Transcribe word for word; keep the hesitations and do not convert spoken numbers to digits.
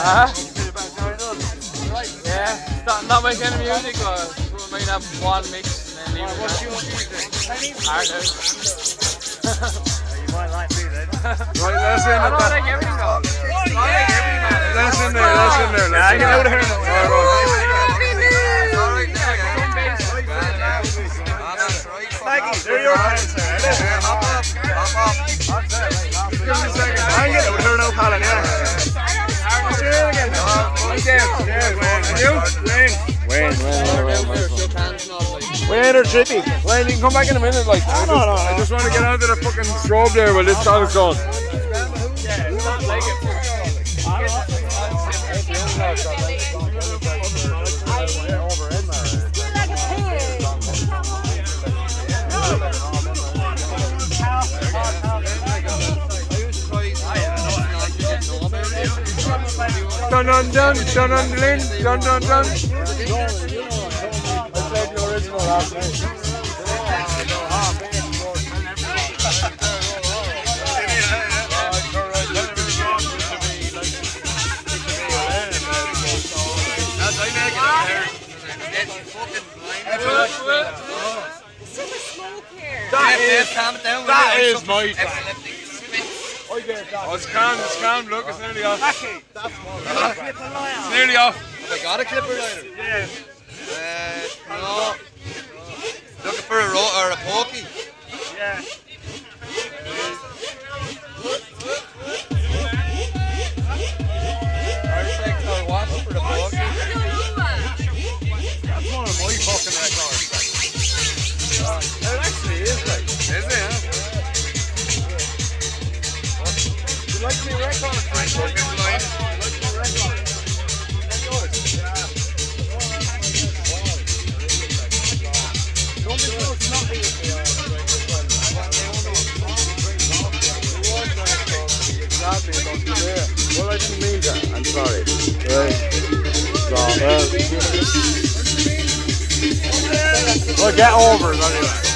Uh-huh. Yeah, not, not making any music, but we might have one mix and then leave it. What's your music? Hard out. You might like me then. Right, let's in I don't there. like everything though. I like everything, man. Let's in there, let's in there. Let's get out of here now. They're your hands there. Hop up, hop up. Give me a second. I can get out of here now, Colin, yeah. Say it again. And you? Wayne. Wayne, Wayne, Wayne, Wayne. Wayne or Trippy. Wayne, you can come back in a minute. Like, I, no, just, no, no. I just want to get out of the fucking strobe there while this song is going. Dun dun dun dun dun dun dun dun dun. I played the original last night. That is, that is my track. Oh, it's calm, it's calm, look, it's nearly off. It's nearly off. Have I got a clipper lighter? Yeah. Uh, no. Looking for a ro or a pokey? Yeah. I think I'll watch for the pokey. That's one of my fucking records. It actually is, like. Is it, huh? You like me record? I fucking like You like me record? That's yours. Yeah. Don't be so snappy with me. Exactly, don't do that. Well, I didn't mean that. I'm sorry. Right. So, well, well, get over it anyway.